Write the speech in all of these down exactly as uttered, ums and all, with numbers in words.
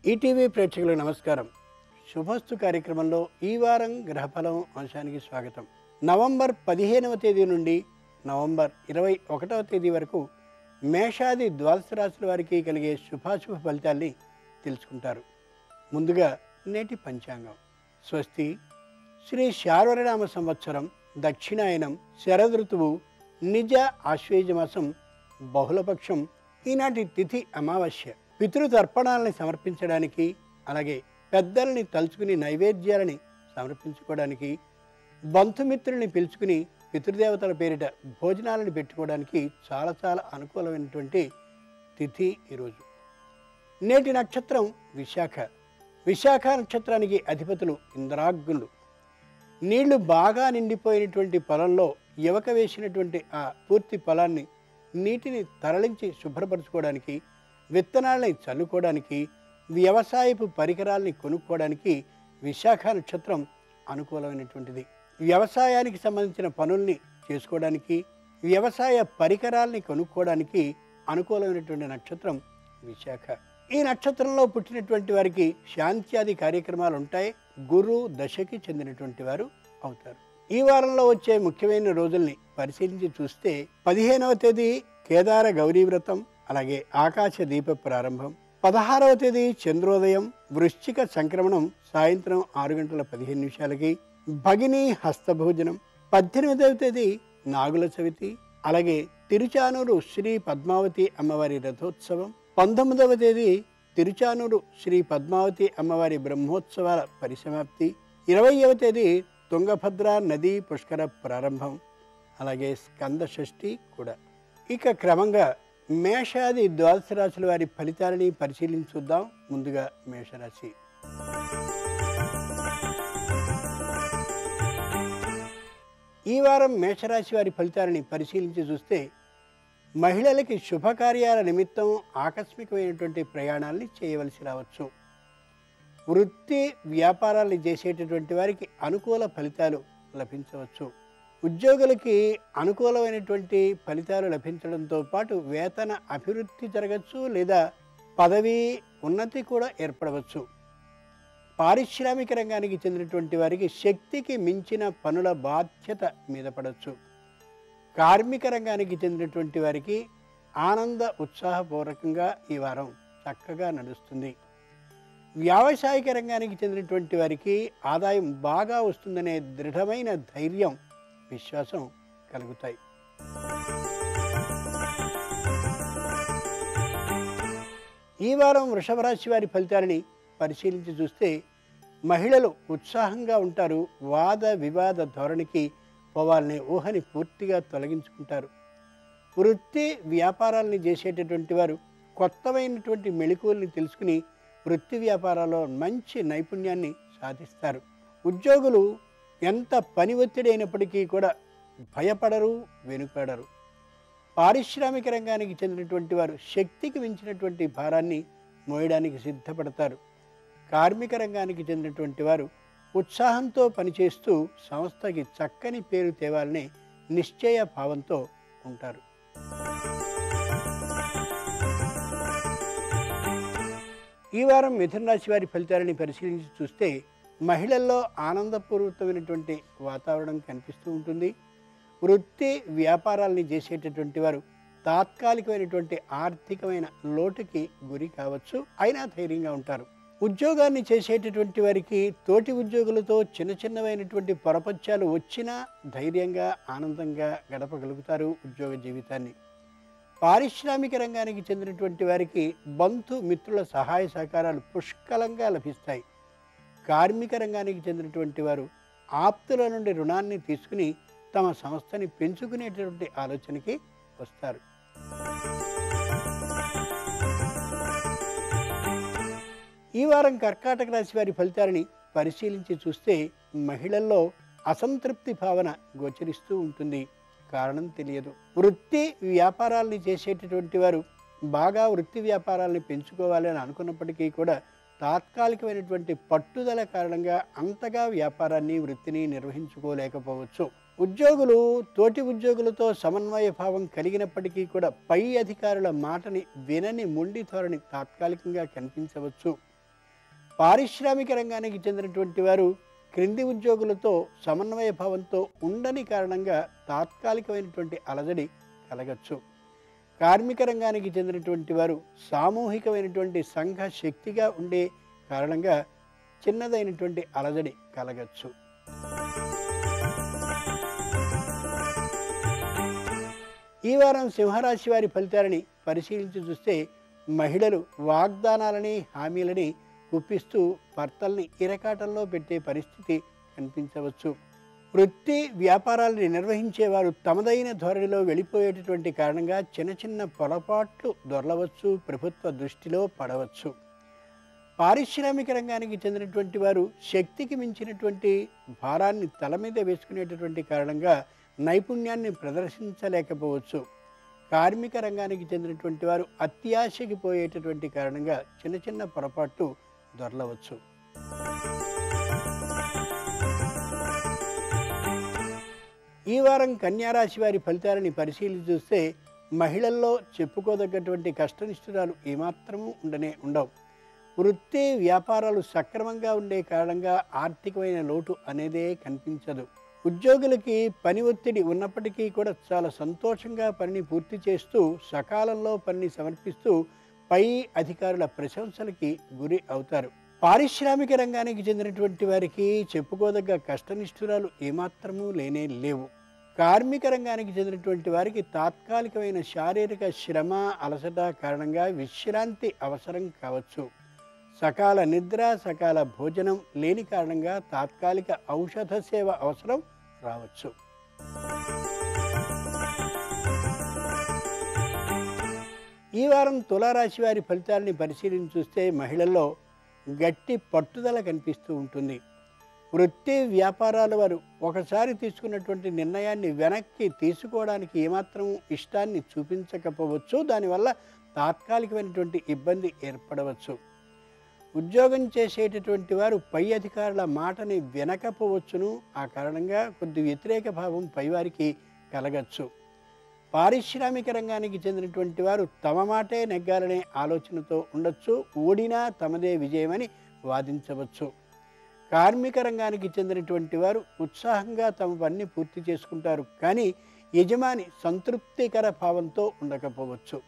ETV ప్రేక్షకులకు నమస్కారం. శుభస్తు కార్యక్రమంలో ఈ వారం గ్రహఫలం అంశానికి స్వాగతం. నవంబర్ పదిహేనవ తేదీ నుండి నవంబర్ ఇరవై ఒకటవ తేదీ వరకు మేషాది ద్వాదశ రాశుల వారికి కలిగే శుభాశుభ ఫలితాల్ని తెలుసుకుంటారు. ముందుగా నేటి పంచాంగం. స్వస్తి శ్రీ శార్వరనామ సంవత్సరం దక్షిణాయనం శరదృతువు నిజ ఆశ్వేజ మాసం బహుళపక్షం. ఈనాటి తిథి అమావాస్య. పితృతర్పణాలని సమర్పించడానికి, అలాగే పెద్దల్ని తలుచుకుని నైవేద్యాలని సమర్పించుకోవడానికి, బంధుమిత్రుల్ని పిలుచుకుని పితృదేవతల పేరిట భోజనాలను పెట్టుకోవడానికి చాలా చాలా అనుకూలమైనటువంటి తిథి ఈరోజు. నేటి నక్షత్రం విశాఖ. విశాఖ నక్షత్రానికి అధిపతులు ఇంద్రాగ్నులు. నీళ్లు బాగా నిండిపోయినటువంటి పొలంలో యువక వేసినటువంటి ఆ పూర్తి పొలాన్ని నీటిని తరలించి శుభ్రపరచుకోవడానికి, విత్తనాలని చల్లుకోవడానికి, వ్యవసాయపు పరికరాలని కొనుక్కోవడానికి విశాఖ నక్షత్రం అనుకూలమైనటువంటిది. వ్యవసాయానికి సంబంధించిన పనుల్ని చేసుకోవడానికి, వ్యవసాయ పరికరాలని కొనుక్కోవడానికి అనుకూలమైనటువంటి నక్షత్రం విశాఖ. ఈ నక్షత్రంలో పుట్టినటువంటి వారికి శాంత్యాది కార్యక్రమాలు ఉంటాయి. గురు దశకి చెందినటువంటి వారు అవుతారు. ఈ వారంలో వచ్చే ముఖ్యమైన రోజుల్ని పరిశీలించి చూస్తే పదిహేనవ తేదీ కేదార గౌరీ వ్రతం, అలాగే ఆకాశ దీప ప్రారంభం. పదహారవ తేదీ చంద్రోదయం, వృశ్చిక సంక్రమణం సాయంత్రం ఆరు గంటల పదిహేను నిమిషాలకి, భగిని హస్తభోజనం. పద్దెనిమిదవ తేదీ నాగుల చవితి, అలాగే తిరుచానూరు శ్రీ పద్మావతి అమ్మవారి రథోత్సవం. పంతొమ్మిదవ తేదీ తిరుచానూరు శ్రీ పద్మావతి అమ్మవారి బ్రహ్మోత్సవాల పరిసమాప్తి. ఇరవైవ తేదీ తుంగభద్ర నదీ పుష్కర ప్రారంభం, అలాగే స్కంద షష్ఠి కూడా. ఇక క్రమంగా మేషాది ద్వాదశ రాశుల వారి ఫలితాలని పరిశీలించుద్దాం. ముందుగా మేషరాశి. ఈ వారం మేషరాశి వారి ఫలితాలని పరిశీలించి చూస్తే మహిళలకి శుభకార్యాల నిమిత్తం ఆకస్మికమైనటువంటి ప్రయాణాలని చేయవలసి రావచ్చు. వృత్తి వ్యాపారాలు చేసేటటువంటి వారికి అనుకూల ఫలితాలు లభించవచ్చు. ఉద్యోగులకి అనుకూలమైనటువంటి ఫలితాలు లభించడంతో పాటు వేతన అభివృద్ధి జరగచ్చు, లేదా పదవి ఉన్నతి కూడా ఏర్పడవచ్చు. పారిశ్రామిక రంగానికి చెందినటువంటి వారికి శక్తికి మించిన పనుల బాధ్యత మీద పడవచ్చు. కార్మిక రంగానికి చెందినటువంటి వారికి ఆనంద ఉత్సాహపూర్వకంగా ఈ వారం చక్కగా నడుస్తుంది. వ్యావసాయిక రంగానికి చెందినటువంటి వారికి ఆదాయం బాగా వస్తుందనే దృఢమైన ధైర్యం, విశ్వాసం కలుగుతాయి. ఈ వారం వృషభ రాశి వారి ఫలితాలని పరిశీలించి చూస్తే మహిళలు ఉత్సాహంగా ఉంటారు. వాద వివాద ధోరణికి పోవాలనే ఊహని పూర్తిగా తొలగించుకుంటారు. వృత్తి వ్యాపారాలని చేసేటటువంటి వారు కొత్తమైనటువంటి మెళకువల్ని తెలుసుకుని వృత్తి వ్యాపారాల్లో మంచి నైపుణ్యాన్ని సాధిస్తారు. ఉద్యోగులు ఎంత పని ఒత్తిడి అయినప్పటికీ కూడా భయపడరు, వెనుకాడరు. పారిశ్రామిక రంగానికి చెందినటువంటి వారు శక్తికి మించినటువంటి భారాన్ని మోయడానికి సిద్ధపడతారు. కార్మిక రంగానికి చెందినటువంటి వారు ఉత్సాహంతో పనిచేస్తూ సంస్థకి చక్కని పేరు తేవాలనే నిశ్చయ భావంతో ఉంటారు. ఈ వారం మిథున రాశి వారి ఫలితాలని పరిశీలించి చూస్తే మహిళల్లో ఆనందపూర్వకమైనటువంటి వాతావరణం కనిపిస్తూ ఉంటుంది. వృత్తి వ్యాపారాలని చేసేటటువంటి వారు తాత్కాలికమైనటువంటి ఆర్థికమైన లోటుకి గురి కావచ్చు, అయినా ధైర్యంగా ఉంటారు. ఉద్యోగాన్ని చేసేటటువంటి వారికి తోటి ఉద్యోగులతో చిన్న చిన్నవైనటువంటి పొరపత్యాలు వచ్చినా ధైర్యంగా ఆనందంగా గడపగలుగుతారు ఉద్యోగ జీవితాన్ని. పారిశ్రామిక రంగానికి చెందినటువంటి వారికి బంధు మిత్రుల సహాయ సహకారాలు పుష్కలంగా లభిస్తాయి. కార్మిక రంగానికి చెందినటువంటి వారు ఆప్తుల నుండి రుణాన్ని తీసుకుని తమ సంస్థని పెంచుకునేటటువంటి ఆలోచనకి వస్తారు. ఈ వారం కర్కాటక రాశి వారి ఫలితాలని పరిశీలించి చూస్తే మహిళల్లో అసంతృప్తి భావన గోచరిస్తూ ఉంటుంది. కారణం తెలియదు. వృత్తి వ్యాపారాలని చేసేటటువంటి వారు బాగా వృత్తి వ్యాపారాలని పెంచుకోవాలి అని అనుకున్నప్పటికీ కూడా తాత్కాలికమైనటువంటి పట్టుదల కారణంగా అంతగా వ్యాపారాన్ని వృత్తిని నిర్వహించుకోలేకపోవచ్చు. ఉద్యోగులు తోటి ఉద్యోగులతో సమన్వయ భావం కలిగినప్పటికీ కూడా పై అధికారుల మాటని వినని మొండి ధోరణి తాత్కాలికంగా కనిపించవచ్చు. పారిశ్రామిక రంగానికి చెందినటువంటి వారు క్రింది ఉద్యోగులతో సమన్వయ భావంతో ఉండని కారణంగా తాత్కాలికమైనటువంటి అలజడి కలగచ్చు. కార్మిక రంగానికి చెందినటువంటి వారు సామూహికమైనటువంటి సంఘ శక్తిగా ఉండే కారణంగా చిన్నదైనటువంటి అలజడి కలగచ్చు. ఈ వారం సింహరాశి వారి ఫలితాలని పరిశీలించి చూస్తే మహిళలు వాగ్దానాలని హామీలని గుప్పిస్తూ భర్తల్ని ఇరకాటంలో పెట్టే పరిస్థితి కనిపించవచ్చు. వృత్తి వ్యాపారాలని నిర్వహించేవారు తమదైన ధోరణిలో వెళ్ళిపోయేటటువంటి కారణంగా చిన్న చిన్న పొరపాట్లు దొరలవచ్చు, ప్రభుత్వ దృష్టిలో పడవచ్చు. పారిశ్రామిక రంగానికి చెందినటువంటి వారు శక్తికి మించినటువంటి భారాన్ని తల మీద వేసుకునేటటువంటి కారణంగా నైపుణ్యాన్ని ప్రదర్శించలేకపోవచ్చు. కార్మిక రంగానికి చెందినటువంటి వారు అత్యాశకి పోయేటటువంటి కారణంగా చిన్న చిన్న పొరపాట్లు దొరలవచ్చు. ఈ వారం కన్యారాశి వారి ఫలితాలని పరిశీలించి చూస్తే మహిళల్లో చెప్పుకోదగ్గటువంటి కష్టనిష్ఠురాలు ఏమాత్రమూ ఉండనే ఉండవు. వృత్తి వ్యాపారాలు సక్రమంగా ఉండే కారణంగా ఆర్థికమైన లోటు అనేదే కనిపించదు. ఉద్యోగులకి పని ఒత్తిడి ఉన్నప్పటికీ కూడా చాలా సంతోషంగా పనిని పూర్తి చేస్తూ సకాలంలో పనిని సమర్పిస్తూ పై అధికారుల ప్రశంసలకి గురి అవుతారు. పారిశ్రామిక రంగానికి చెందినటువంటి వారికి చెప్పుకోదగ్గ కష్టనిష్ఠురాలు ఏమాత్రమూ లేనే లేవు. కార్మిక రంగానికి చెందినటువంటి వారికి తాత్కాలికమైన శారీరక శ్రమ అలసట కారణంగా విశ్రాంతి అవసరం కావచ్చు. సకాల నిద్ర సకాల భోజనం లేని కారణంగా తాత్కాలిక ఔషధ సేవ అవసరం రావచ్చు. ఈ వారం తులారాశి వారి ఫలితాలని పరిశీలించి చూస్తే మహిళల్లో గట్టి పట్టుదల కనిపిస్తూ ఉంటుంది. వృత్తి వ్యాపారాల వారు ఒకసారి తీసుకున్నటువంటి నిర్ణయాన్ని వెనక్కి తీసుకోవడానికి ఏమాత్రం ఇష్టాన్ని చూపించకపోవచ్చు. దానివల్ల తాత్కాలికమైనటువంటి ఇబ్బంది ఏర్పడవచ్చు. ఉద్యోగం చేసేటటువంటి వారు పై అధికారుల మాటని వినకపోవచ్చును. ఆ కారణంగా కొద్ది వ్యతిరేక భావం పైవారికి కలగచ్చు. పారిశ్రామిక రంగానికి చెందినటువంటి వారు తమ మాటే నెగ్గాలనే ఆలోచనతో ఉండొచ్చు. ఓడినా తమదే విజయమని వాదించవచ్చు. కార్మిక రంగానికి చెందినటువంటి వారు ఉత్సాహంగా తమ పనిని పూర్తి చేసుకుంటారు. కానీ యజమాని సంతృప్తికర భావంతో ఉండకపోవచ్చు.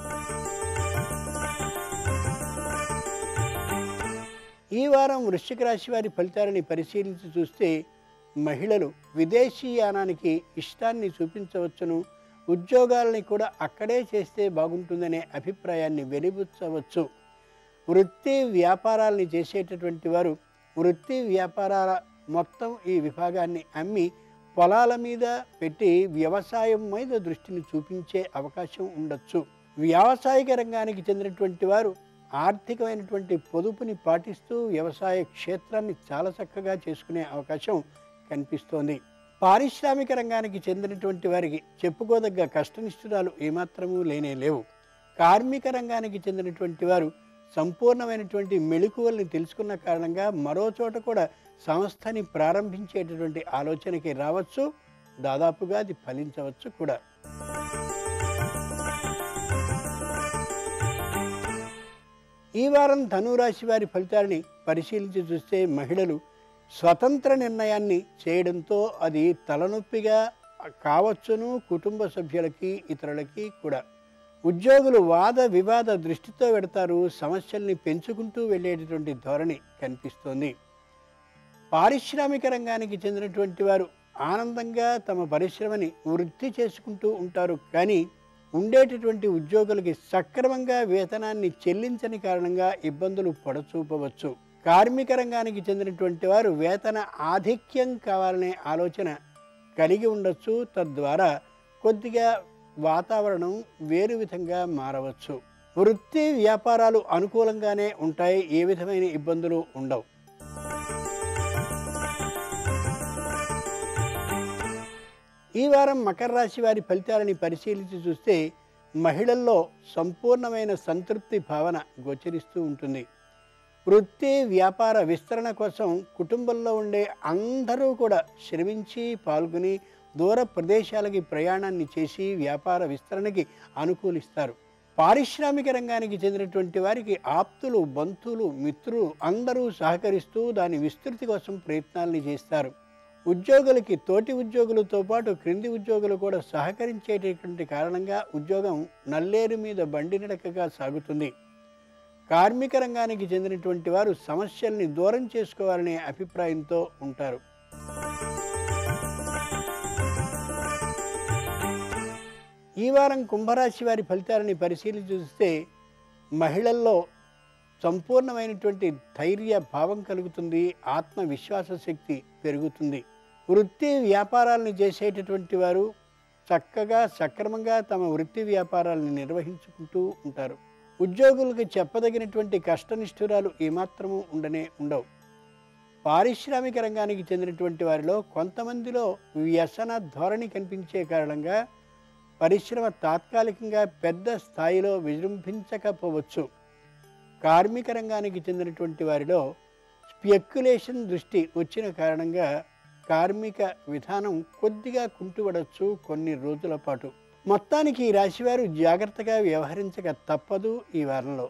ఈ వారం వృశ్చిక రాశి వారి ఫలితాలని పరిశీలించి చూస్తే మహిళలు విదేశీయానానికి ఇష్టాన్ని చూపించవచ్చును. ఉద్యోగాలని కూడా అక్కడే చేస్తే బాగుంటుందనే అభిప్రాయాన్ని వెలిబుచ్చవచ్చు. వృత్తి వ్యాపారాలని చేసేటటువంటి వారు వృత్తి వ్యాపారాల మొత్తం ఈ విభాగాన్ని అమ్మి పొలాల మీద పెట్టి వ్యవసాయం మీద దృష్టిని చూపించే అవకాశం ఉండొచ్చు. వ్యావసాయిక రంగానికి చెందినటువంటి వారు ఆర్థికమైనటువంటి పొదుపుని పాటిస్తూ వ్యవసాయ క్షేత్రాన్ని చాలా చక్కగా చేసుకునే అవకాశం కనిపిస్తోంది. పారిశ్రామిక రంగానికి చెందినటువంటి వారికి చెప్పుకోదగ్గ కష్టనిష్ఠురాలు ఏమాత్రమూ లేనే లేవు. కార్మిక రంగానికి చెందినటువంటి వారు సంపూర్ణమైనటువంటి మెళుకువల్ని తెలుసుకున్న కారణంగా మరో చోట కూడా సంస్థని ప్రారంభించేటటువంటి ఆలోచనకి రావచ్చు. దాదాపుగా అది ఫలించవచ్చు కూడా. ఈ వారం ధనురాశి వారి ఫలితాలని పరిశీలించి చూస్తే మహిళలు స్వతంత్ర నిర్ణయాన్ని చేయడంతో అది తలనొప్పిగా కావచ్చును కుటుంబ సభ్యులకి ఇతరులకి కూడా. ఉద్యోగులు వాద వివాద దృష్టితో పెడతారు. సమస్యల్ని పెంచుకుంటూ వెళ్ళేటటువంటి ధోరణి కనిపిస్తోంది. పారిశ్రామిక రంగానికి చెందినటువంటి వారు ఆనందంగా తమ పరిశ్రమని వృద్ధి చేసుకుంటూ ఉంటారు. కానీ ఉండేటటువంటి ఉద్యోగులకి సక్రమంగా వేతనాన్ని చెల్లించని కారణంగా ఇబ్బందులు పడచూపవచ్చు. కార్మిక రంగానికి చెందినటువంటి వారు వేతన ఆధిక్యం కావాలనే ఆలోచన కలిగి ఉండొచ్చు. తద్వారా కొద్దిగా వాతావరణం వేరు విధంగా మారవచ్చు. వృత్తి వ్యాపారాలు అనుకూలంగానే ఉంటాయి. ఏ విధమైన ఇబ్బందులు ఉండవు. ఈ వారం మకర రాశి వారి ఫలితాలని పరిశీలించి చూస్తే మహిళల్లో సంపూర్ణమైన సంతృప్తి భావన గోచరిస్తూ ఉంటుంది. వృత్తి వ్యాపార విస్తరణ కోసం కుటుంబంలో ఉండే అందరూ కూడా శ్రమించి పాల్గొని దూర ప్రదేశాలకి ప్రయాణాన్ని చేసి వ్యాపార విస్తరణకి అనుకూలిస్తారు. పారిశ్రామిక రంగానికి చెందినటువంటి వారికి ఆప్తులు, బంధువులు, మిత్రులు అందరూ సహకరిస్తూ దాని విస్తృతి కోసం ప్రయత్నాల్ని చేస్తారు. ఉద్యోగులకి తోటి ఉద్యోగులతో పాటు క్రింది ఉద్యోగులు కూడా సహకరించేటటువంటి కారణంగా ఉద్యోగం నల్లేరు మీద బండి నడకగా సాగుతుంది. కార్మిక రంగానికి చెందినటువంటి వారు సమస్యల్ని దూరం చేసుకోవాలనే అభిప్రాయంతో ఉంటారు. ఈ వారం కుంభరాశి వారి ఫలితాలని పరిశీలించి చూస్తే మహిళల్లో సంపూర్ణమైనటువంటి ధైర్య భావం కలుగుతుంది, ఆత్మవిశ్వాస శక్తి పెరుగుతుంది. వృత్తి వ్యాపారాలను చేసేటటువంటి వారు చక్కగా సక్రమంగా తమ వృత్తి వ్యాపారాలను నిర్వహించుకుంటూ ఉంటారు. ఉద్యోగులకు చెప్పదగినటువంటి కష్టనిష్ఠురాలు ఏమాత్రము ఉండనే ఉండవు. పారిశ్రామిక రంగానికి చెందినటువంటి వారిలో కొంతమందిలో వ్యసన ధోరణి కనిపించే కారణంగా పరిశ్రమ తాత్కాలికంగా పెద్ద స్థాయిలో విజృంభించకపోవచ్చు. కార్మిక రంగానికి చెందినటువంటి వారిలో స్పెక్యులేషన్ దృష్టి వచ్చిన కారణంగా కార్మిక విధానం కొద్దిగా కుంటుపడవచ్చు కొన్ని రోజుల పాటు. మొత్తానికి ఈ రాశివారు జాగ్రత్తగా వ్యవహరించక తప్పదు ఈ వారంలో.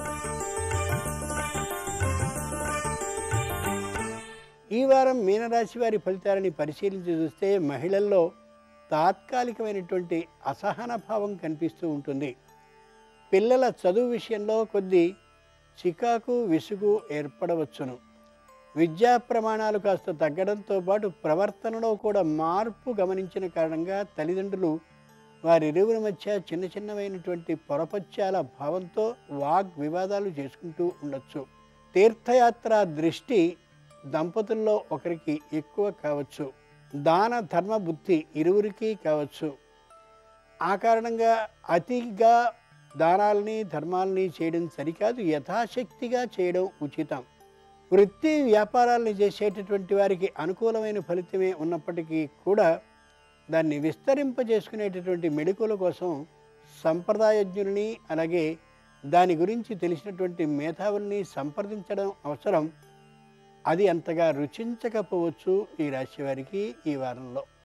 ఈ వారం మీనరాశి వారి ఫలితాలని పరిశీలించి చూస్తే మహిళల్లో తాత్కాలికమైనటువంటి అసహన భావం కనిపిస్తూ ఉంటుంది. పిల్లల చదువు విషయంలో కొద్ది చికాకు, విసుగు ఏర్పడవచ్చును. విద్యా ప్రమాణాలు కాస్త తగ్గడంతో పాటు ప్రవర్తనలో కూడా మార్పు గమనించిన కారణంగా తల్లిదండ్రులు వారిరువురి మధ్య చిన్న చిన్నవైనటువంటి పొరపచ్చాల భావంతో వాగ్ వివాదాలు చేసుకుంటూ ఉండొచ్చు. తీర్థయాత్ర దృష్టి దంపతుల్లో ఒకరికి ఎక్కువ కావచ్చు. దాన ధర్మ బుద్ధి ఇరువురికి కావచ్చు. ఆ కారణంగా అతిగా దానాలని ధర్మాలని చేయడం సరికాదు, యథాశక్తిగా చేయడం ఉచితం. వృత్తి వ్యాపారాలను చేసేటటువంటి వారికి అనుకూలమైన ఫలితమే ఉన్నప్పటికీ కూడా దాన్ని విస్తరింపజేసుకునేటటువంటి మెళకువల కోసం సంప్రదాయజ్ఞుల్ని అలాగే దాని గురించి తెలిసినటువంటి మేధావుల్ని సంప్రదించడం అవసరం. అది అంతగా రుచించకపోవచ్చు ఈ రాశి వారికి ఈ వారంలో.